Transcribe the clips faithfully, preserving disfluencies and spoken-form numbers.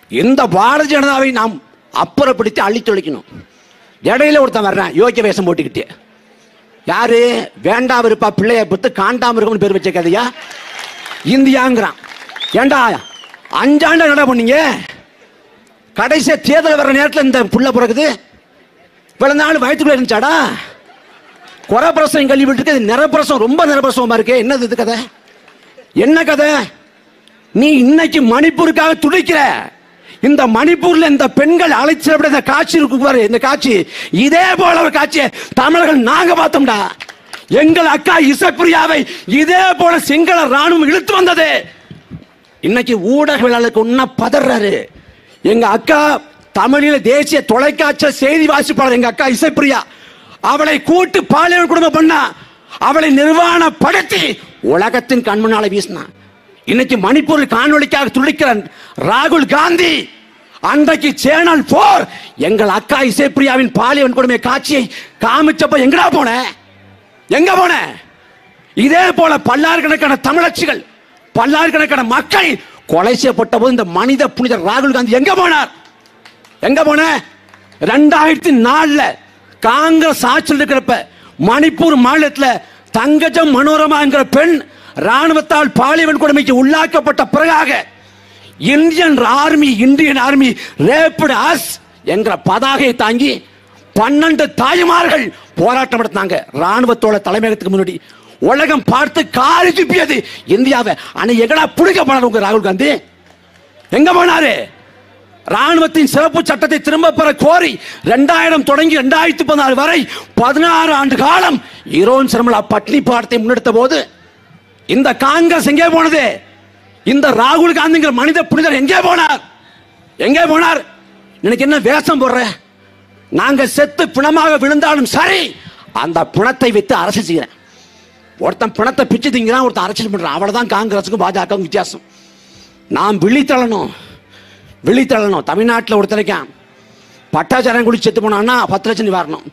இந்த பாரதிய ஜனதாவை நாம் அப்புறப்படுத்தி அழித்தொழிக்கணும். இடையில ஒருத்தன் வர்றேன் யோக்கிய வேஷம் போட்டுக்கிட்டே, யாரு வேண்டாம் இருப்பா பிள்ளைய பத்து காண்டாம இருக்கும் பேர் வச்ச கதையா இந்தியாங்கிறான். ஏண்டா அஞ்சாண்டு என்ன பண்ணீங்க? கடைசியா தேர்தல் வர்ற நேரத்தில் இந்த புள்ள பிறகுது. இவ்வளவு நாள் வயிற்றுக்குள்ள இருந்துச்சாடா? குறப்பிரசம் கல்வி விட்டு நிறப்பிரசம் ரொம்ப நிறப்பிரசவமா இருக்கு. என்னது இது கதை? என்ன கதை? நீ இன்னைக்கு மணிப்பூருக்காக துடிக்கிற. இந்த மணிப்பூர்ல இந்த பெண்கள் அழைச்ச இந்த காட்சி இருக்கு பாரு, இந்த காட்சி இதே போல ஒரு காட்சியை தமிழர்கள் நாங்க பார்த்தோம்டா. எங்கள் அக்கா இசைப்பிரியாவை இதே போல சிங்கள ராணுவம் இழுத்து வந்தது. இன்னைக்கு ஊடகவியலாளருக்கு ஒன்ன பதறாரு. எங்க அக்கா தமிழில தேசிய தொலைக்காட்சி செய்தி வாசிப்பாளர் எங்க அக்கா இசைப்பிரியா, அவளை கூட்டு பாலியல் குடும்பம் பண்ணா, அவளை நிர்வாணப்படுத்தி உலகத்தின் கண்முன்னால வீசினா. இன்னைக்கு மணிப்பூரில் காணொலிக்காக துடிக்கிற ராகுல் காந்தி அன்றைக்கு சேனல் போர் எங்கள் அக்கா இசைப்பிரியாவின் பாலியல் கொடுமை காட்சியை காமிச்சப்ப எங்கடா போன? எங்க போன? இதே போல பல்லாயிரக்கணக்கான தமிழச்சிகள், பல்லாயிரக்கணக்கான மக்கள் கொலை செய்யப்பட்ட போது இந்த மனித புனிதர் ராகுல் காந்தி எங்க போனார்? எங்க போன? ரெண்டாயிரத்தி நாலுல காங்கிரஸ் ஆட்சியில் இருக்கிறப்ப மணிப்பூர் மாநிலத்தில் தங்கஜம் மனோரமா என்கிற பெண் ராணுவத்தால் பாலியல் கொடுமைக்கு உள்ளாக்கப்பட்ட பிறகாக Indian army Indian army raped us என்கிற பதாகையை தாங்கி பன்னெண்டு தாய்மார்கள் போராட்டம் நடத்தினாங்க ராணுவத்தோட தலைமையகத்துக்கு முன்னாடி. உலகம் பார்த்து காரி துப்பியது இந்தியாவை. ஆனா எங்கடா பிடிக்க போனார் உங்க ராகுல் காந்தி? எங்க போனாரு? ராணுவத்தின் சிறப்பு சட்டத்தை திரும்ப பெற கோரி இரண்டாயிரம் தொடங்கி இரண்டாயிரத்தி பதினாறு வரை பதினாறு ஆண்டு காலம் ஈரோன் சிரமலா பட்னி பாடத்தை முன்னெடுத்த போது இந்த காங்கிரஸ் எங்கே போனது? இந்த ராகுல் காந்திங்கிற மனித புனிதர் எங்கே போனார்? எங்கே போனார்? எனக்கு என்ன வேஷம் போடுற? நாங்க செத்து பிணமாக விழுந்தாலும் சரி அந்த பிணத்தை வைத்து அரசியல் செய்கிறேன். ஒருத்தன் பிணத்தை பிச்சு திங்கிறான், ஒருத்தன் அரசியல் பண்றான். அவ்வளவுதான் காங்கிரஸுக்கும் பாஜகவுக்கும் வித்தியாசம். நாம் விழித்தளணும், விழித்தளணும். தமிழ்நாட்டில் ஒருத்தரைக்கான் பட்டாச்சாரம் குடி செத்து போனான்னா பத்து லட்சம் நிவாரணம்,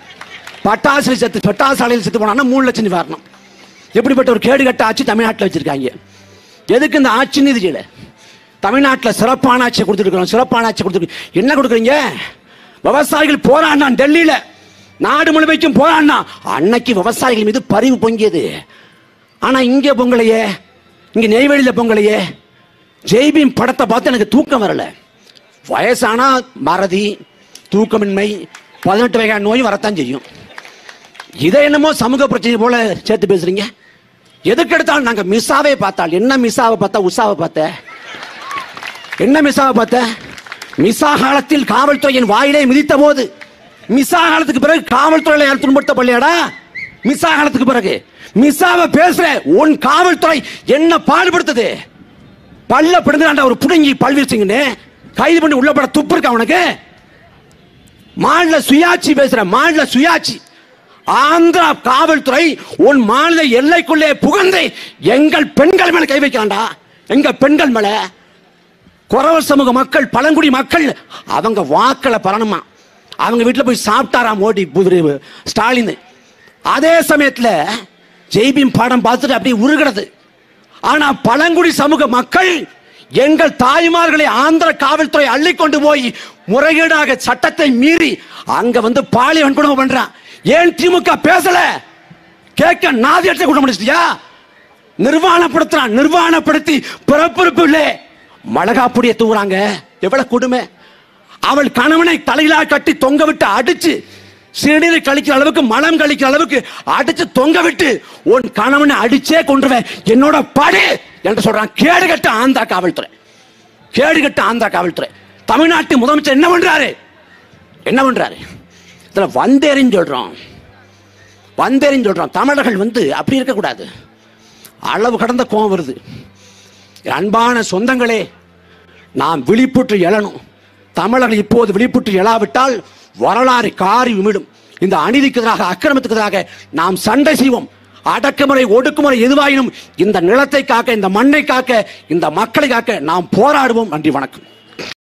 பட்டாசு செத்து பட்டாசு ஆலையில் செத்து போனான்னா மூணு லட்சம் நிவாரணம். எப்படிப்பட்ட ஒரு கேடு கட்ட ஆட்சி தமிழ்நாட்டில் வச்சிருக்காங்க. எதுக்கு இந்த ஆட்சி நிதி செய்யல? தமிழ்நாட்டில் சிறப்பான ஆட்சியை கொடுத்துருக்கோம், சிறப்பான ஆட்சி கொடுத்துருக்கு. என்ன கொடுக்குறீங்க? விவசாயிகள் போராடினான் டெல்லியில, நாடு முழுமைக்கும் போராடினா. அன்னைக்கு விவசாயிகள் மீது பரிவு பொங்கியது. ஆனா இங்கே பொங்கலையே, இங்க நெய்வேலியில பொங்கலையே. ஜெய்பீம் படத்தை பார்த்து எனக்கு தூக்கம் வரல. வயசானா மறதி, தூக்கமின்மை, பதினெட்டு வகையான நோயும் வரத்தான் செய்யும். இதை என்னமோ சமூக பிரச்சனை போல சேர்த்து பேசுறீங்க. எதுக்கு எடுத்தாலும் நாங்க மிஸ்ஸாவே பார்த்தால் என்ன? மிஸ்ஸாவை பார்த்தா உஷாவை பார்த்த என்ன? மிஸ்ஸாவை பார்த்த மிஸ்ஸா காலத்தில் காவல்துறையின் வாயிலை மிதித்த போது, மிஸ்ஸா காலத்துக்கு பிறகு காவல்துறையில யார் துன்படுத்தப்படலையாடா? மிஸ்ஸா காலத்துக்கு பிறகு மிஸ்ஸாவை பேசுற உன் காவல்துறை என்ன பாடுபடுத்துது? பல்ல பிடுங்காண்ட ஒரு புடுங்கி பல்வீர் சிங்னு கைது பண்ணி உள்ள போட துப்பு இருக்கா உனக்கு? மாநில சுயாட்சி பேசுற, மாநில சுயாட்சி. ஆந்திரா காவல்துறை உன் மாநில எல்லைக்குள்ளே புகுந்து எங்கள் பெண்கள் மேல கை வைக்காண்டா. எங்க பெண்கள் மேல குறவர் சமூக மக்கள், பழங்குடி மக்கள் அவங்க வாக்களை பரணுமா. அவங்க வீட்டில் போய் சாப்பிட்டாரா மோடி ஸ்டாலின். அதே சமயத்தில் ஜெய்பீம் பாடம் பார்த்துட்டு அப்படியே உருகிறது. ஆனா பழங்குடி சமூக மக்கள் எங்கள் தாய்மார்களை ஆந்திர காவல்துறை அள்ளி கொண்டு போய் முறைகேடாக சட்டத்தை மீறி அங்க வந்து பாலியல் வன்கொடுமை பண்றான். ஏன் திமுக பேசல? கேட்க நாதி எடுத்து கூட முடிச்சிட்டியா? நிர்வாணப்படுத்துறான், நிர்வாணப்படுத்தி பிறப்புறுப்பு இல்லை மிளகாப்புடிய தூங்குறாங்க. எவ்வளவு கொடுமை! அவள் கணவனை தலையிலா கட்டி தொங்க விட்டு அடிச்சு சிறுநீரை கழிக்கிற அளவுக்கு, மலம் கழிக்கிற அளவுக்கு அடிச்சு தொங்க விட்டு உன் கணவனை அடிச்சே கொண்டுருவேன் என்னோட படு என்று சொல்றான். கேடு கட்ட ஆந்திரா காவல்துறை, கேடு கட்ட ஆந்திரா காவல்துறை. தமிழ்நாட்டு முதலமைச்சர் என்ன பண்றாரு? என்ன பண்றாரு? இதுல வந்தேறின்னு சொல்றோம், வந்தேறின்னு சொல்றோம். தமிழர்கள் வந்து அப்படி இருக்கக்கூடாது. அளவு கடந்த கோபம் வருது. அன்பான சொந்தங்களே, நாம் விழிப்புற்று எழணும். தமிழர்கள் இப்போது விழிப்புற்று எழாவிட்டால் வரலாறு காரி உமிடும். இந்த அநீதிக்கு எதிராக, அக்கிரமத்துக்கு எதிராக நாம் சண்டை செய்வோம். அடக்குமுறை, ஒடுக்குமுறை எதுவாயினும் இந்த நிலத்தை காக்க, இந்த மண்ணை காக்க, இந்த மக்களை காக்க நாம் போராடுவோம். நன்றி, வணக்கம்.